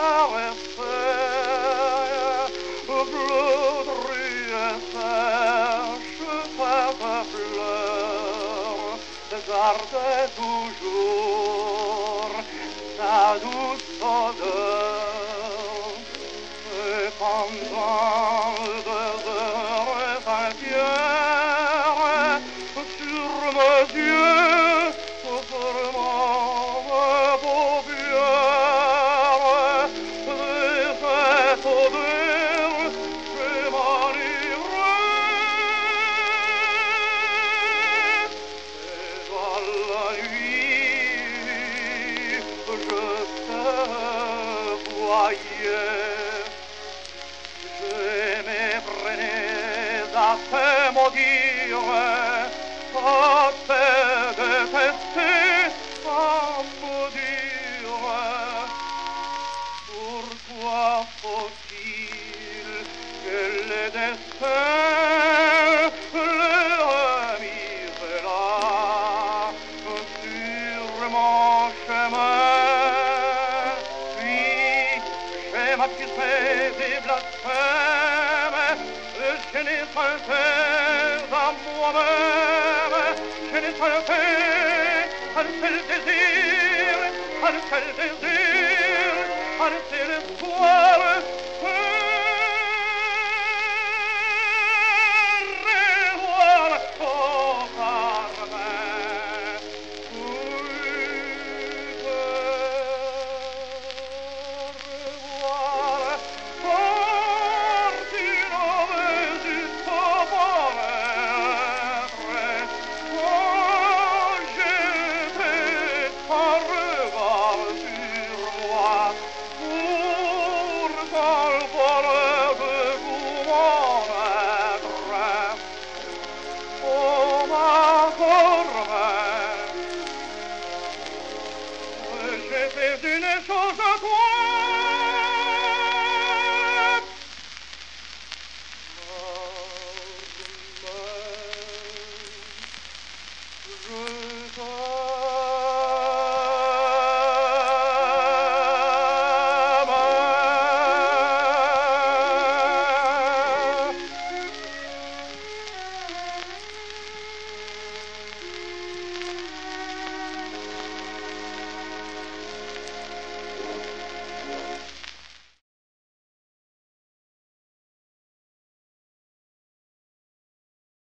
caresser, bleu et sèche, cette fleur, garde toujours sa douce odeur, et pendant des heures entières, sur mes yeux, sur mes paupières, et cette odeur, je m'enivrais, et dans la nuit, je te voyais. Je m'effrenais à te maudire, à te détester, à maudire. Pourquoi faut-il que le destin le remise là, sur mon chemin? Puis j'ai m'accusé des blasphèmes, je n'ai pas fait à moi-même, je n'ai pas fait un seul désir, un seul espoir.